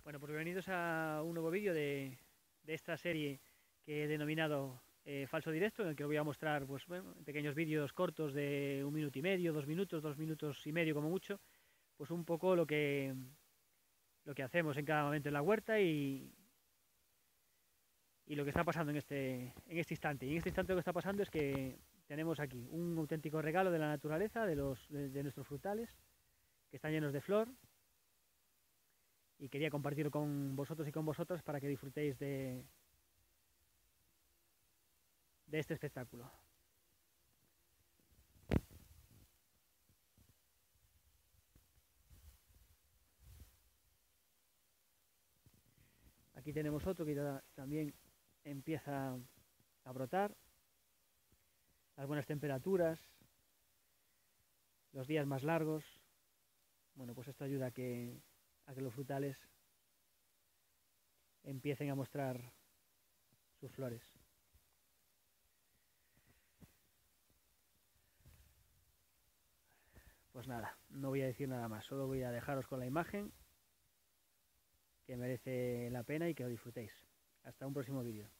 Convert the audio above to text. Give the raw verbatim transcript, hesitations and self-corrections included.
Bueno, pues bienvenidos a un nuevo vídeo de, de esta serie que he denominado eh, Falso Directo, en el que os voy a mostrar pues, bueno, pequeños vídeos cortos de un minuto y medio, dos minutos, dos minutos y medio como mucho, pues un poco lo que, lo que hacemos en cada momento en la huerta y, y lo que está pasando en este, en este instante. Y en este instante lo que está pasando es que tenemos aquí un auténtico regalo de la naturaleza, de, los, de, de nuestros frutales, que están llenos de flor. Y quería compartirlo con vosotros y con vosotras para que disfrutéis de, de este espectáculo. Aquí tenemos otro que ya también empieza a brotar. Las buenas temperaturas, los días más largos. Bueno, pues esto ayuda a que, a que los frutales empiecen a mostrar sus flores. Pues nada, no voy a decir nada más, solo voy a dejaros con la imagen, que merece la pena y que lo disfrutéis. Hasta un próximo vídeo.